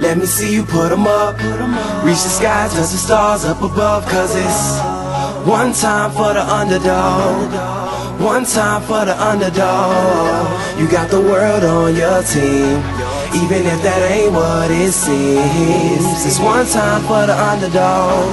Let me see you put 'em up. Reach the skies, touch the stars up above. Cause it's one time for the underdog. One time for the underdog. You got the world on your team, even if that ain't what it seems. It's one time for the underdog.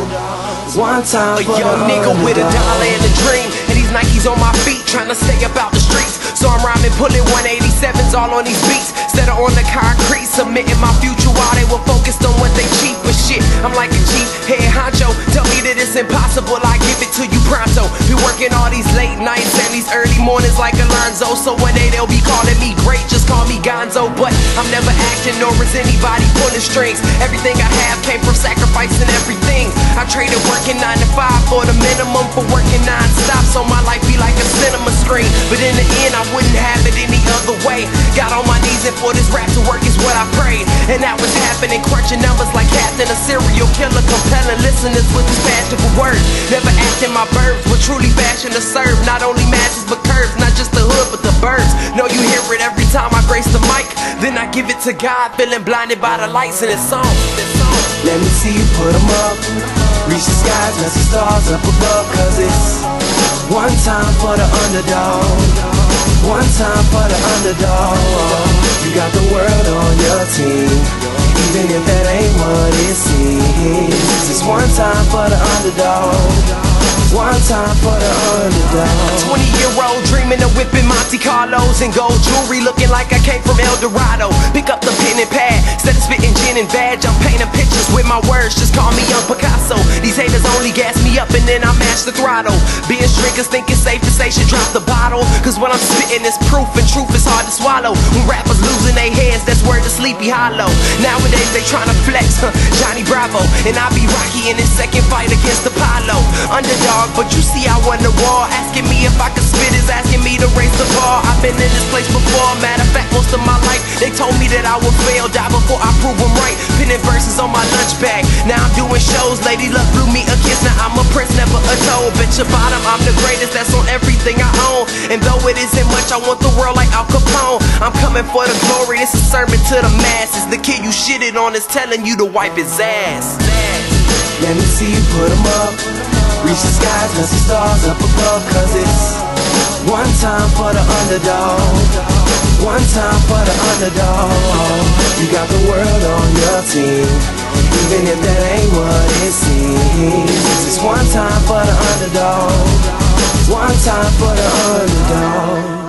One time for the underdog. A young nigga with a dollar and a dream, and these Nikes on my feet, trying to stay up out the streets. So I'm rhyming, pulling 187s all on these beats. Instead of on the concrete, submitting my future while they were focused on what they cheap. But shit, I'm like a chief head honcho. Tell me that it's impossible, I give it to you pronto. Been working all these late nights and these early mornings like Alonzo. So one day they'll be calling me great, just call me Gonzo. But I'm never acting, nor is anybody pulling strings. Everything I have came from sacrificing everything. I traded working 9 to 5 for the minimum for working non-stop. So my life be like a cinema screen, but in the end I wouldn't have it any other way. Got on my knees and for this rap to work is what I prayed. And that was happening, crunching numbers like Captain, a serial killer, compelling listeners with his passion for words. Never acting my verbs, but truly fashion to serve not only masses but curves, not just the hood but the birds. Know you hear it every time I grace the mic, then I give it to God, feeling blinded by the lights in this song. Let me see you put 'em up. Reach the skies, touch the stars up above. Cause it's one time for the underdog. One time for the underdog. You got the world on your team, even if that ain't what it seems. It's one time for the underdog. One time for the underdog. 20-year-old dreaming of whipping Monte Carlos and gold jewelry, looking like I came from El Dorado. Pick up the pen and pad, instead of spitting gin and vag, I'm painting pictures with my words, just call me Young Picasso. These haters only gas me up and then I mash the throttle. Being strickers think it's safe to say should drop the bottle, cause when I'm spitting it's proof and truth is hard to swallow. When rappers losing their heads, that's word to Sleepy Hollow. Nowadays they tryna flex, Johnny Bravo, and I be Rocky in his second fight against Apollo. Underdog, but you see I won the war. Asking me if I could spit is asking me to raise the bar. I've been in this place before, matter of fact most of my life. They told me that I would fail, die before I prove them right. Pinning verses on my lunch bag, now I'm doing shows. Lady Luck blew me a kiss, now I'm a prince, never a toad. Bet your bottom I'm the greatest, that's on everything I own. And though it isn't much, I want the world like Al Capone. I'm coming for the glory, this is a sermon to the masses. The kid you shitted on is telling you to wipe his ass. Let me see you put 'em up. Reach the skies, touch the stars up above. Cause it's one time for the underdog. One time for the underdog. You got the world on your team, even if that ain't what it seems. It's one time for the underdog. One time for the underdog.